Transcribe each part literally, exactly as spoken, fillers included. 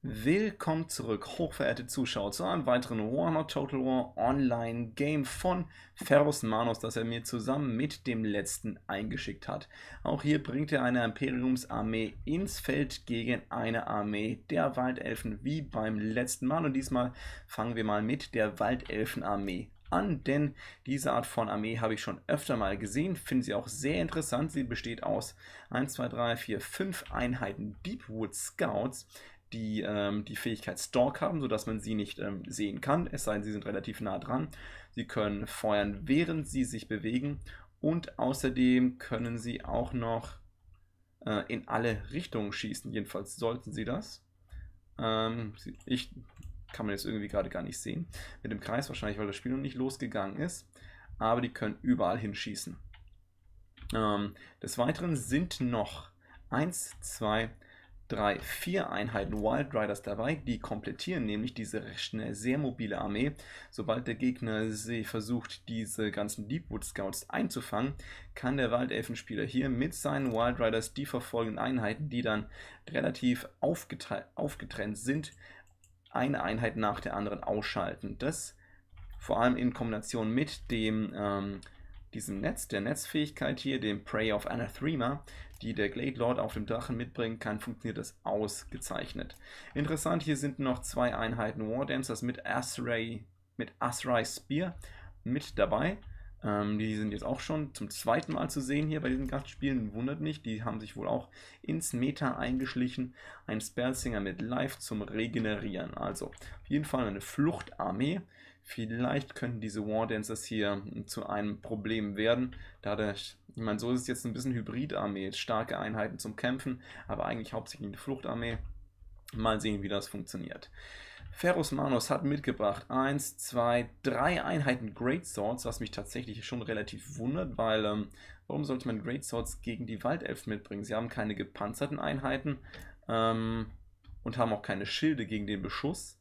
Willkommen zurück, hochverehrte Zuschauer, zu einem weiteren Warhammer Total War Online Game von Ferrus Manus, das er mir zusammen mit dem letzten eingeschickt hat. Auch hier bringt er eine Imperiumsarmee ins Feld gegen eine Armee der Waldelfen, wie beim letzten Mal. Und diesmal fangen wir mal mit der Waldelfenarmee an, denn diese Art von Armee habe ich schon öfter mal gesehen, finde sie auch sehr interessant. Sie besteht aus eins, zwei, drei, vier, fünf Einheiten Deepwood Scouts, die ähm, die Fähigkeit Stalk haben, sodass man sie nicht ähm, sehen kann, es sei denn, sie sind relativ nah dran. Sie können feuern, während sie sich bewegen, und außerdem können sie auch noch äh, in alle Richtungen schießen, jedenfalls sollten sie das. Ähm, ich kann man jetzt irgendwie gerade gar nicht sehen, mit dem Kreis wahrscheinlich, weil das Spiel noch nicht losgegangen ist, aber die können überall hinschießen. Ähm, des Weiteren sind noch eins, zwei, drei, vier Einheiten Wild Riders dabei, die komplettieren nämlich diese recht schnell sehr mobile Armee. Sobald der Gegner sie versucht, diese ganzen Deepwood Scouts einzufangen, kann der Waldelfenspieler hier mit seinen Wild Riders die verfolgenden Einheiten, die dann relativ aufgetrennt sind, eine Einheit nach der anderen ausschalten. Das vor allem in Kombination mit dem ähm, diesem Netz, der Netzfähigkeit hier, dem Prey of Anathema, die der Glade Lord auf dem Drachen mitbringen kann, funktioniert das ausgezeichnet. Interessant, hier sind noch zwei Einheiten War Dancers mit Asray, mit Asray Spear mit dabei. Ähm, die sind jetzt auch schon zum zweiten Mal zu sehen hier bei diesen Gastspielen, wundert nicht, die haben sich wohl auch ins Meta eingeschlichen. Ein Spellsinger mit Life zum Regenerieren, also auf jeden Fall eine Fluchtarmee. Vielleicht könnten diese War Dancers hier zu einem Problem werden. Dadurch, ich meine, so ist es jetzt ein bisschen Hybrid-Armee, starke Einheiten zum Kämpfen, aber eigentlich hauptsächlich eine Fluchtarmee. Mal sehen, wie das funktioniert. Ferrus Manus hat mitgebracht eins, zwei, drei Einheiten Great Swords, was mich tatsächlich schon relativ wundert, weil ähm, warum sollte man Great Swords gegen die Waldelfen mitbringen? Sie haben keine gepanzerten Einheiten ähm, und haben auch keine Schilde gegen den Beschuss.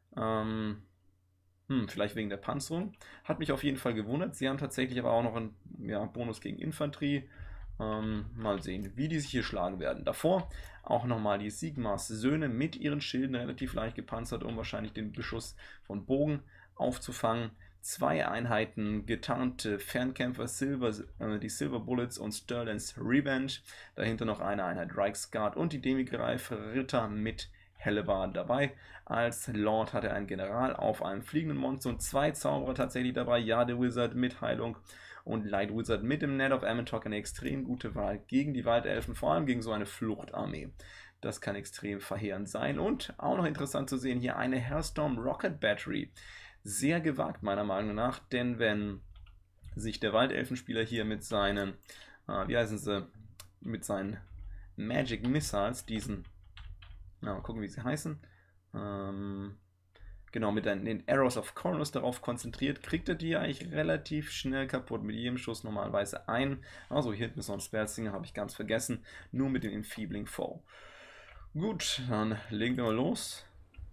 Ähm, Hm, vielleicht wegen der Panzerung. Hat mich auf jeden Fall gewundert. Sie haben tatsächlich aber auch noch einen ja, Bonus gegen Infanterie. Ähm, mal sehen, wie die sich hier schlagen werden. Davor auch nochmal die Sigmars Söhne mit ihren Schilden, relativ leicht gepanzert, um wahrscheinlich den Beschuss von Bogen aufzufangen. Zwei Einheiten getarnte Fernkämpfer, Silver, äh, die Silver Bullets und Sterling's Revenge. Dahinter noch eine Einheit Reichsguard und die Demigreif Ritter mit Hellebarden dabei. Als Lord hat er einen General auf einem fliegenden Monster und zwei Zauberer tatsächlich dabei. Ja, der Wizard mit Heilung und Light Wizard mit dem Net of Amantok, eine extrem gute Wahl gegen die Waldelfen, vor allem gegen so eine Fluchtarmee. Das kann extrem verheerend sein. Und auch noch interessant zu sehen, hier eine Hellstorm Rocket Battery. Sehr gewagt meiner Meinung nach, denn wenn sich der Waldelfenspieler hier mit seinen, äh, wie heißen sie, mit seinen Magic Missiles, diesen, na, mal gucken, wie sie heißen, ähm, genau, mit den, den Arrows of Cornus darauf konzentriert, kriegt er die eigentlich relativ schnell kaputt, mit jedem Schuss normalerweise ein. Also hier hinten ist noch ein Spellsinger, habe ich ganz vergessen, nur mit dem Enfeebling Foe. Gut, dann legen wir mal los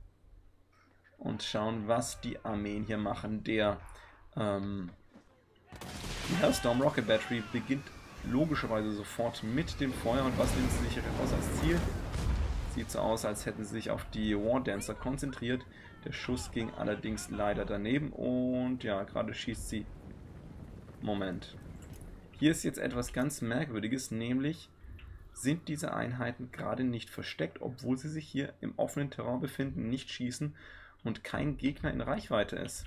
und schauen, was die Armeen hier machen. Der ähm, die Hellstorm Rocket Battery beginnt logischerweise sofort mit dem Feuer. Und was nimmt sie sich raus als Ziel? Sieht so aus, als hätten sie sich auf die War Dancer konzentriert. Der Schuss ging allerdings leider daneben und ja, gerade schießt sie. Moment. Hier ist jetzt etwas ganz Merkwürdiges, nämlich sind diese Einheiten gerade nicht versteckt, obwohl sie sich hier im offenen Terrain befinden, nicht schießen und kein Gegner in Reichweite ist.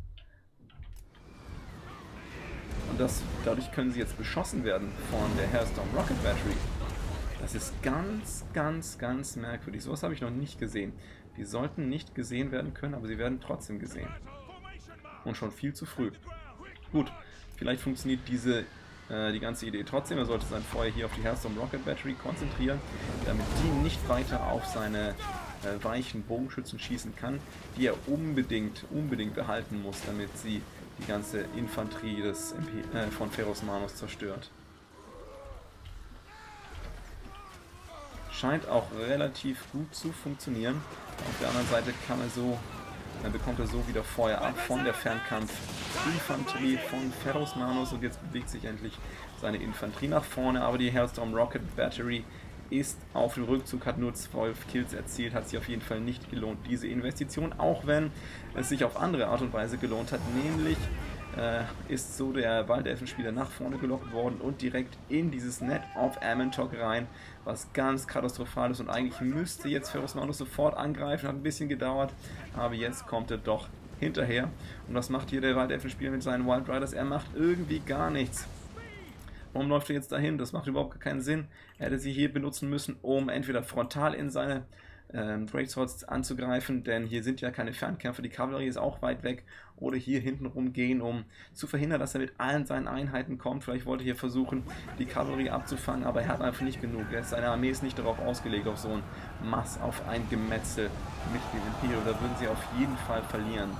Und das, dadurch können sie jetzt beschossen werden von der Hellstorm Rocket Battery. Das ist ganz, ganz, ganz merkwürdig. Sowas habe ich noch nicht gesehen. Die sollten nicht gesehen werden können, aber sie werden trotzdem gesehen. Und schon viel zu früh. Gut, vielleicht funktioniert diese, äh, die ganze Idee trotzdem. Er sollte sein Feuer hier auf die Hellstorm Rocket Battery konzentrieren, damit die nicht weiter auf seine äh, weichen Bogenschützen schießen kann, die er unbedingt, unbedingt behalten muss, damit sie die ganze Infanterie des, äh, von Ferrus Manus zerstört. Scheint auch relativ gut zu funktionieren. Auf der anderen Seite kann er so, dann bekommt er so wieder Feuer ab von der Fernkampf-Infanterie von Ferrus Manus und jetzt bewegt sich endlich seine Infanterie nach vorne, aber die Hellstorm Rocket Battery ist auf dem Rückzug, hat nur zwölf Kills erzielt, hat sich auf jeden Fall nicht gelohnt, diese Investition, auch wenn es sich auf andere Art und Weise gelohnt hat, nämlich äh, ist so der Waldelfenspieler nach vorne gelockt worden und direkt in dieses Net of Amantok rein, was ganz katastrophal ist und eigentlich müsste jetzt Ferrus Manus sofort angreifen, hat ein bisschen gedauert, aber jetzt kommt er doch hinterher. Und was macht hier der Waldelfenspieler mit seinen Wild Riders? Er macht irgendwie gar nichts. Warum läuft er jetzt dahin? Das macht überhaupt keinen Sinn. Er hätte sie hier benutzen müssen, um entweder frontal in seine ähm, Greatswords anzugreifen, denn hier sind ja keine Fernkämpfer, die Kavallerie ist auch weit weg, oder hier hinten rumgehen, um zu verhindern, dass er mit allen seinen Einheiten kommt. Vielleicht wollte er hier versuchen, die Kavallerie abzufangen, aber er hat einfach nicht genug. Seine Armee ist nicht darauf ausgelegt, auf so ein Mass, auf ein Gemetzel mit dem Imperium. Da würden sie auf jeden Fall verlieren.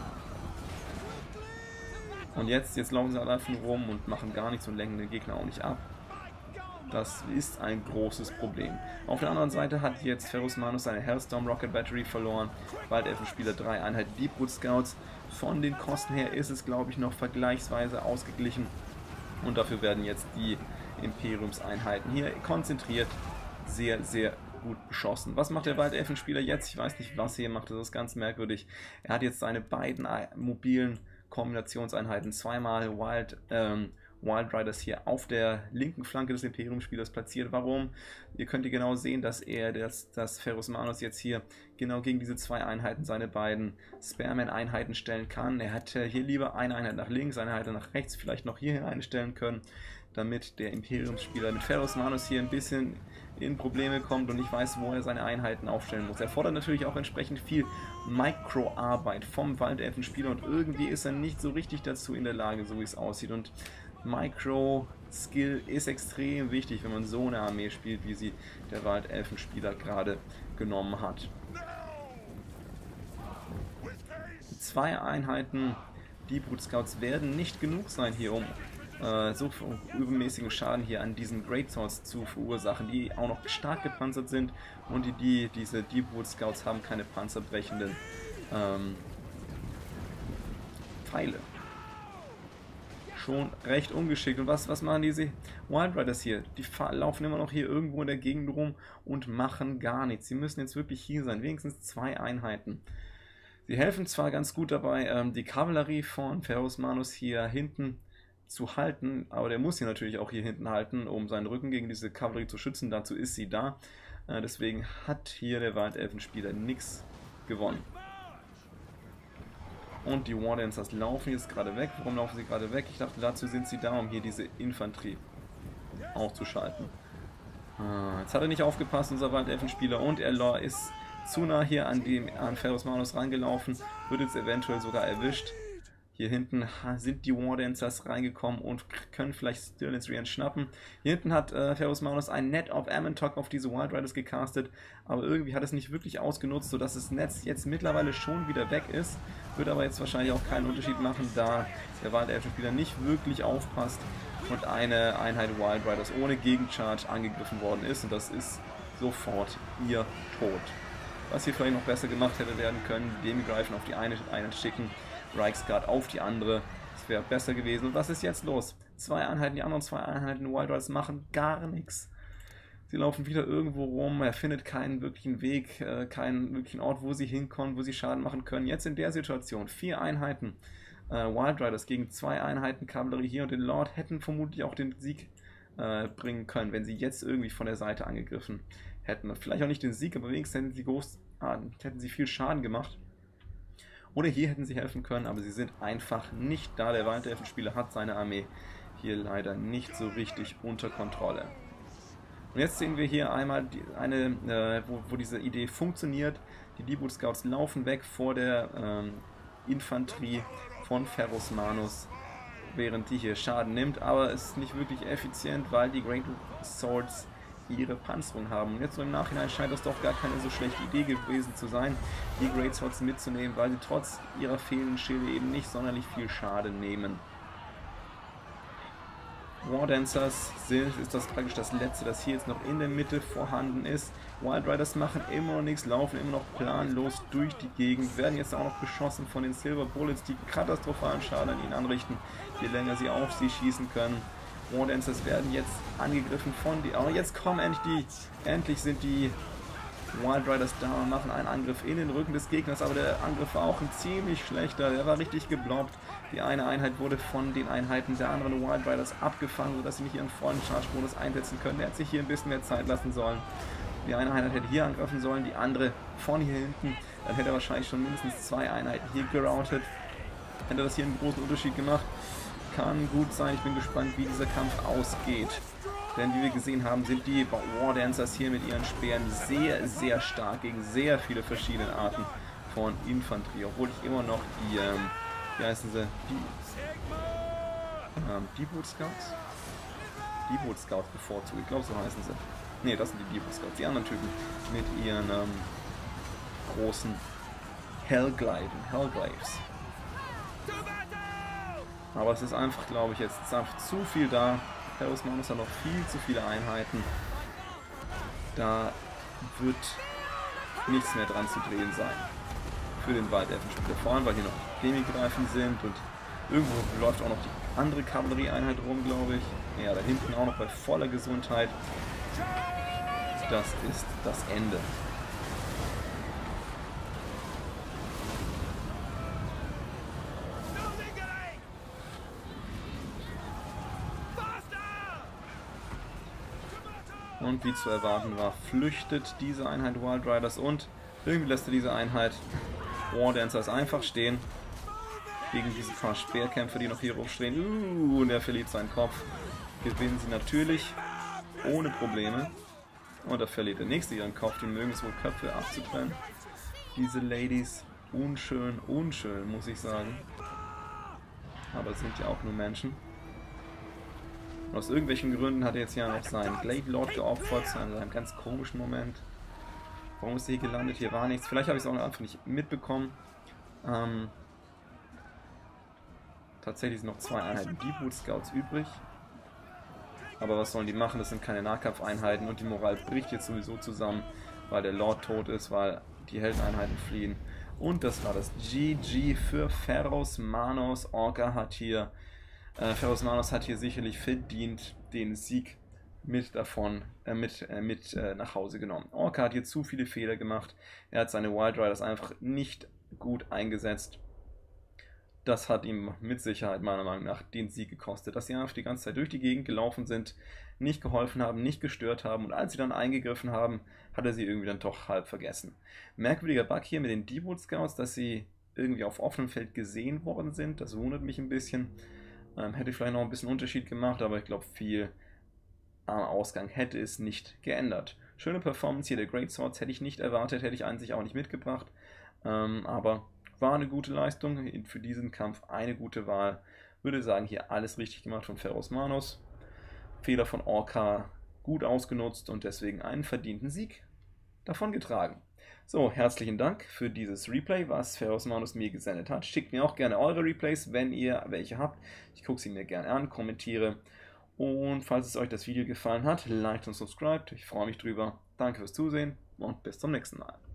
Und jetzt, jetzt laufen sie alle einfach nur rum und machen gar nichts und lenken den Gegner auch nicht ab. Das ist ein großes Problem. Auf der anderen Seite hat jetzt Ferrus Manus seine Hellstorm Rocket Battery verloren. Waldelfenspieler drei Einheiten Deepwood Scouts. Von den Kosten her ist es, glaube ich, noch vergleichsweise ausgeglichen. Und dafür werden jetzt die Imperiumseinheiten hier konzentriert sehr, sehr gut beschossen. Was macht der Waldelfenspieler jetzt? Ich weiß nicht, was er hier macht. Das ist ganz merkwürdig. Er hat jetzt seine beiden mobilen Kombinationseinheiten, zweimal Wild, ähm, Wild Riders hier auf der linken Flanke des Imperiumspielers platziert. Warum? Ihr könnt hier genau sehen, dass er, das, das Ferrus Manus jetzt hier genau gegen diese zwei Einheiten seine beiden Spearman-Einheiten stellen kann. Er hätte hier lieber eine Einheit nach links, eine Einheit nach rechts, vielleicht noch hier einstellen können, damit der Imperiumsspieler mit Ferrus Manus hier ein bisschen in Probleme kommt und nicht weiß, wo er seine Einheiten aufstellen muss. Er fordert natürlich auch entsprechend viel Mikroarbeit vom Waldelfenspieler und irgendwie ist er nicht so richtig dazu in der Lage, so wie es aussieht. Und Micro-Skill ist extrem wichtig, wenn man so eine Armee spielt, wie sie der Waldelfenspieler gerade genommen hat. Zwei Einheiten Deepwood Scouts werden nicht genug sein hier, um äh, so übermäßigen Schaden hier an diesen Greatswords zu verursachen, die auch noch stark gepanzert sind und die, die diese Deepwood Scouts haben keine panzerbrechenden ähm, Pfeile. Schon recht ungeschickt. Und was, was machen diese Wild Riders hier? Die laufen immer noch hier irgendwo in der Gegend rum und machen gar nichts. Sie müssen jetzt wirklich hier sein. Wenigstens zwei Einheiten. Sie helfen zwar ganz gut dabei, ähm, die Kavallerie von Ferrus Manus hier hinten zu halten, aber der muss sie natürlich auch hier hinten halten, um seinen Rücken gegen diese Kavallerie zu schützen. Dazu ist sie da. Äh, deswegen hat hier der Waldelfenspieler nichts gewonnen. Und die War Dancers laufen jetzt gerade weg. Warum laufen sie gerade weg? Ich dachte, dazu sind sie da, um hier diese Infanterie aufzuschalten. Ah, jetzt hat er nicht aufgepasst, unser Waldelfenspieler, und er ist zu nah hier an, dem, an Ferrus Manus rangelaufen, wird jetzt eventuell sogar erwischt. Hier hinten sind die War Dancers reingekommen und können vielleicht Stirling's Re entschnappen. Hier hinten hat äh, Ferrus Manus ein Net of Amantok auf diese Wild Riders gecastet, aber irgendwie hat es nicht wirklich ausgenutzt, sodass das Netz jetzt mittlerweile schon wieder weg ist. Wird aber jetzt wahrscheinlich auch keinen Unterschied machen, da der Waldelfenspieler nicht wirklich aufpasst und eine Einheit Wild Riders ohne Gegencharge angegriffen worden ist, und das ist sofort ihr Tod. Was hier vielleicht noch besser gemacht hätte werden können, Demigreifen auf die eine Einheit schicken, Reichsguard auf die andere, das wäre besser gewesen. Und was ist jetzt los? Zwei Einheiten, die anderen zwei Einheiten Wild Riders machen gar nichts. Sie laufen wieder irgendwo rum, er findet keinen wirklichen Weg, äh, keinen wirklichen Ort, wo sie hinkommen, wo sie Schaden machen können. Jetzt in der Situation, vier Einheiten äh, Wild Riders gegen zwei Einheiten Kavallerie hier und den Lord hätten vermutlich auch den Sieg äh, bringen können, wenn sie jetzt irgendwie von der Seite angegriffen hätten. Vielleicht auch nicht den Sieg, aber wenigstens hätten sie, groß, äh, hätten sie viel Schaden gemacht. Oder hier hätten sie helfen können, aber sie sind einfach nicht da. Der Waldelfenspieler hat seine Armee hier leider nicht so richtig unter Kontrolle. Und jetzt sehen wir hier einmal die, eine, äh, wo, wo diese Idee funktioniert. Die Deepwood Scouts laufen weg vor der ähm, Infanterie von Ferrus Manus, während die hier Schaden nimmt, aber es ist nicht wirklich effizient, weil die Great Swords ihre Panzerung haben. Und jetzt so im Nachhinein scheint das doch gar keine so schlechte Idee gewesen zu sein, die Great Swords mitzunehmen, weil sie trotz ihrer fehlenden Schilde eben nicht sonderlich viel Schaden nehmen. War Dancers ist das praktisch das letzte, das hier jetzt noch in der Mitte vorhanden ist. Wild Riders machen immer noch nichts, laufen immer noch planlos durch die Gegend, werden jetzt auch noch beschossen von den Silver Bullets, die katastrophalen Schaden an ihnen anrichten, je länger sie auf sie schießen können. War Dancers werden jetzt angegriffen von die. Oh, jetzt kommen endlich die. Endlich sind die Wild Riders da und machen einen Angriff in den Rücken des Gegners, aber der Angriff war auch ein ziemlich schlechter. Der war richtig geblockt. Die eine Einheit wurde von den Einheiten der anderen Wild Riders abgefangen, sodass sie nicht ihren vollen Charge-Modus einsetzen können. Er hätte sich hier ein bisschen mehr Zeit lassen sollen. Die eine Einheit hätte hier angreifen sollen, die andere von hier hinten. Dann hätte er wahrscheinlich schon mindestens zwei Einheiten hier geroutet. Hätte das hier einen großen Unterschied gemacht. Kann gut sein. Ich bin gespannt, wie dieser Kampf ausgeht. Denn wie wir gesehen haben, sind die War Dancers hier mit ihren Speeren sehr, sehr stark gegen sehr viele verschiedene Arten von Infanterie. Obwohl ich immer noch die, ähm, wie heißen sie? Die, ähm, die Boot Scouts? Die Boot Scouts bevorzuge. Ich glaube, so heißen sie. Ne, das sind die Depot Scouts. Die anderen Typen mit ihren ähm, großen Hellglaiven, Hellglaives. Aber es ist einfach, glaube ich, jetzt ist einfach zu viel da. Ferrus Manus hat noch viel zu viele Einheiten. Da wird nichts mehr dran zu drehen sein. Für den Waldelfenspieler. Vor allem, weil hier noch Chemikreifen sind und irgendwo läuft auch noch die andere Kavallerieeinheit rum, glaube ich. Ja, da hinten auch noch bei voller Gesundheit. Das ist das Ende. Und wie zu erwarten war, flüchtet diese Einheit Wild Riders und irgendwie lässt er diese Einheit War Dancers einfach stehen. Gegen diese paar Speerkämpfer, die noch hier rumstehen. Uh, und er verliert seinen Kopf. Gewinnen sie natürlich ohne Probleme. Und da verliert der nächste ihren Kopf. Die mögen es wohl, Köpfe abzutrennen. Diese Ladies. Unschön, unschön, muss ich sagen. Aber es sind ja auch nur Menschen. Und aus irgendwelchen Gründen hat er jetzt ja noch seinen Glade Lord geopfert, zu einem ganz komischen Moment. Warum ist er hier gelandet? Hier war nichts. Vielleicht habe ich es auch einfach nicht mitbekommen. Ähm, tatsächlich sind noch zwei Einheiten Deepwood Scouts übrig. Aber was sollen die machen? Das sind keine Nahkampfeinheiten und die Moral bricht jetzt sowieso zusammen, weil der Lord tot ist, weil die Heldeneinheiten fliehen. Und das war das G G für Ferrus Manos. Orca hat hier, äh, Ferrus Manos hat hier sicherlich verdient den Sieg mit davon, äh, mit, äh, mit äh, nach Hause genommen. Orca hat hier zu viele Fehler gemacht. Er hat seine Wild Riders einfach nicht gut eingesetzt. Das hat ihm mit Sicherheit meiner Meinung nach den Sieg gekostet, dass sie einfach die ganze Zeit durch die Gegend gelaufen sind, nicht geholfen haben, nicht gestört haben und als sie dann eingegriffen haben, hat er sie irgendwie dann doch halb vergessen. Merkwürdiger Bug hier mit den Deepwood Scouts, dass sie irgendwie auf offenem Feld gesehen worden sind, das wundert mich ein bisschen. Ähm, hätte vielleicht noch ein bisschen Unterschied gemacht, aber ich glaube viel am Ausgang hätte es nicht geändert. Schöne Performance hier der Great Swords hätte ich nicht erwartet, hätte ich an sich auch nicht mitgebracht, ähm, aber war eine gute Leistung, für diesen Kampf eine gute Wahl. Würde sagen, hier alles richtig gemacht von Ferrus Manos. Fehler von Orca gut ausgenutzt und deswegen einen verdienten Sieg davongetragen. So, herzlichen Dank für dieses Replay, was Ferrus Manos mir gesendet hat. Schickt mir auch gerne eure Replays, wenn ihr welche habt. Ich gucke sie mir gerne an, kommentiere. Und falls es euch das Video gefallen hat, liked und subscribt. Ich freue mich drüber. Danke fürs Zusehen und bis zum nächsten Mal.